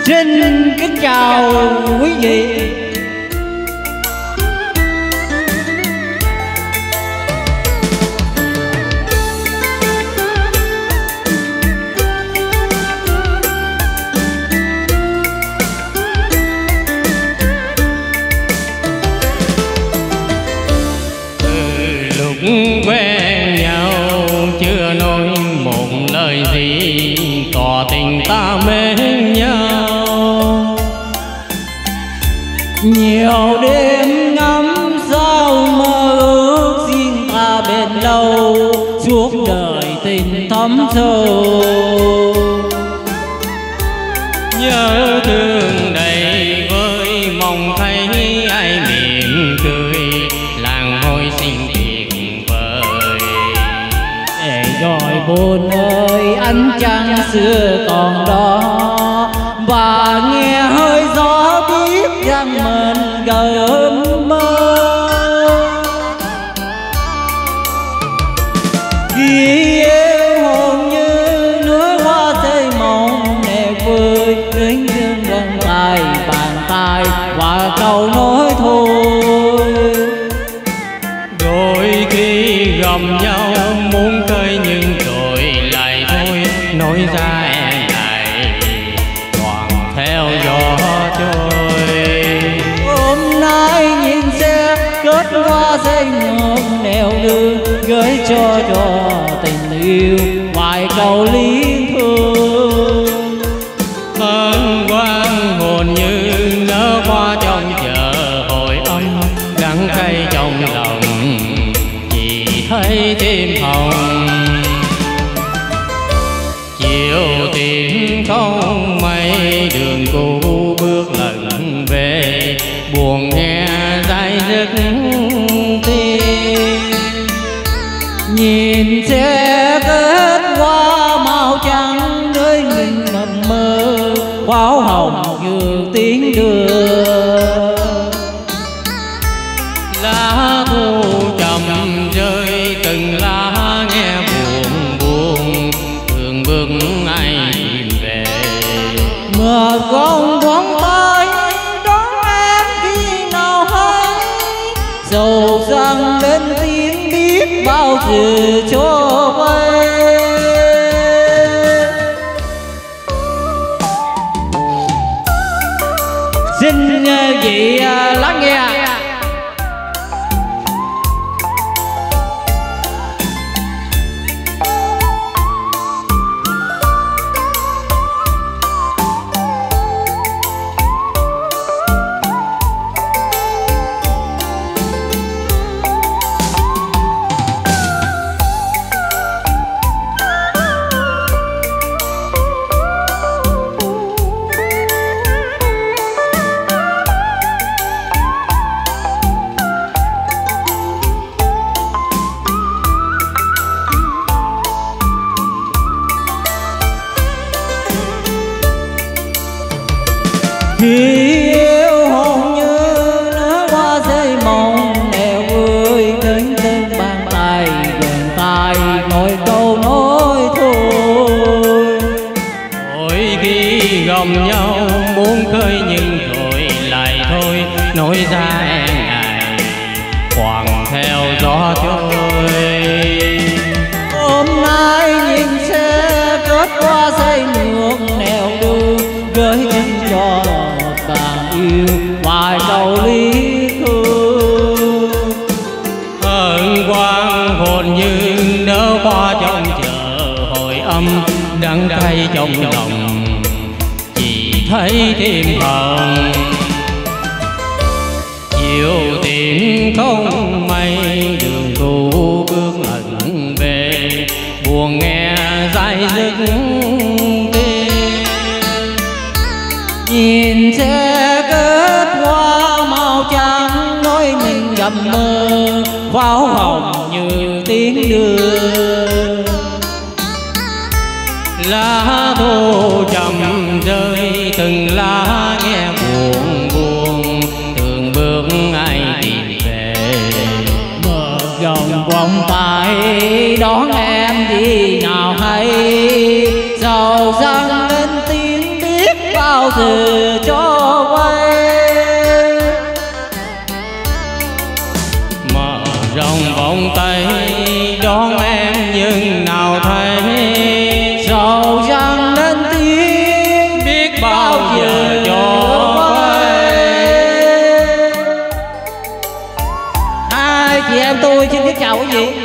Xin kính chào quý vị. Quen nhau chưa nói một lời gì, tỏ tình ta mến nhau. Nhiều đêm ngắm sao mơ ước riêng ta bên lâu, suốt đời tình thấm sâu. Nhớ thương đầy vơi mong thấy ai mỉm cười, làng hôi xinh tuyệt vời. Để rồi buồn ơi ánh trăng xưa còn đó, và nghe hơi gió biết rằng mình gợi mơ. Khi yêu hồn như núi hoa xây mộng nè vơi, đến dương vòng tay bàn tay và câu nói thôi. Đôi khi gầm nhau muốn khơi nhưng rồi lại thôi, nói ra e ngại toàn theo gió trôi. Hôm nay nhìn xe kết hoa dây ngược nẻo đưa, gửi cho tình yêu vài câu liên thương. Hân hoan hồn như nở hoa trong chợ hồi âm, đắng cay trong lòng chỉ thấy tim hồng. Chiều tìm không mây đường cũ bước lần về, buồn nghe dai dứt tim. Nhìn xe kết hoa màu trắng nơi mình ngập mơ, pháo hồng vừa tiếng đưa. Lá thu chậm rơi từng lá nghe buồn buồn, thường bước ai tìm về. Mưa con thoáng tay đón em khi nào hay, dầu rằng lên tiếng biết bao giờ cho vay. Xin vị lắng nghe. Khi yêu hồn như nở hoa dây mộng nẻo vơi, đến từng bàn tay gần tay ngồi câu nói thôi. Đôi khi gầm nhau muốn khơi nhưng rồi lại thôi, nói ra e ngại khoảng theo gió trôi. Hôm nay nhìn xe kết hoa dây ngược nẻo đưa, gửi chân cho càng yêu vài câu lý thương. Hân hoan hồn như nở hoa trong chợ hồi âm, đắng cay trong lòng chỉ thấy tim hồng. Chiều tìm không mây đường cũ bước lần về, buồn nghe dai dứt tim. Nhìn xe kết hoa màu trắng nói mình gặp mơ, pháo hồng như tiếng đưa. Lá thu chậm rơi từng lá nghe buồn buồn, thường bước ai tìm về. Mở gồng vòng tay đón em đi nào hay, giàu răng lên tiếng biết bao bao giờ cho quay. Mở rộng vòng tay đón em nhưng nào thấy Sầu rằng nên tiếng biết bao giờ cho quay. Hai chị em tôi xin kính chào quý vị.